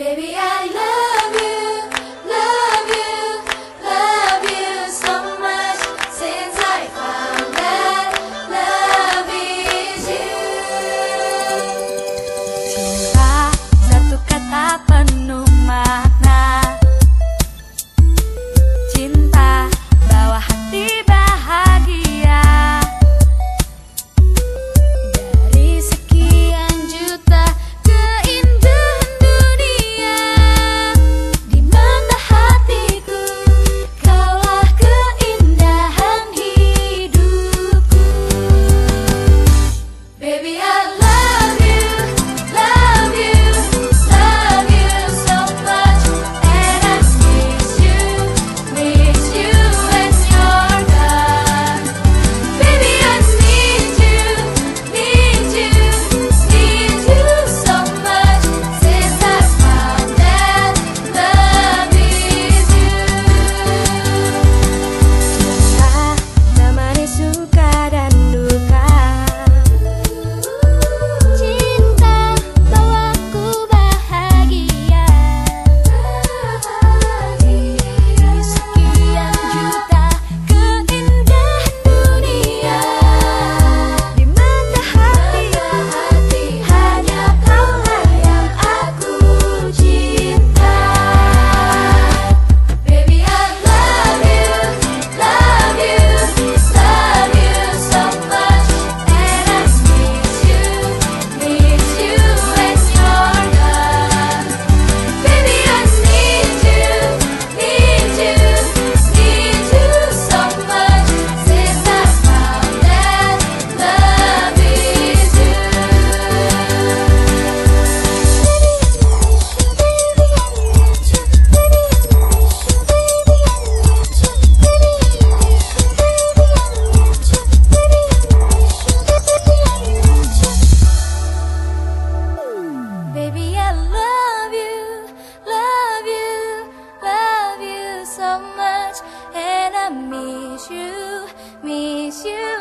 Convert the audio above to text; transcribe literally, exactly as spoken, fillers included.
Baby, I love you, love you, love you so much since I found that love is you. Cinta, satu kata penuh makna. Cinta, bawa hati bahagia. Dari sekian juta keindahan dunia, di mata hatiku kaulah keindahan hidupku. Baby, I love you, love you, love you so much, and I miss you, miss you when you're gone. Baby, I need you, need you, need you so much since I found that love is you. Cinta, temani suka dan duka. Cinta, bawaku bahagia. Di sekian juta keindahan dunia, di mata hati hanya kaulah yang aku cinta. Baby, I love you, love you, love you so much, and I miss you, miss you when you're gone. Baby, I need you, need you, need you so much since I found that love is you. Baby, I love you, love you, love you so much, and I miss you, miss you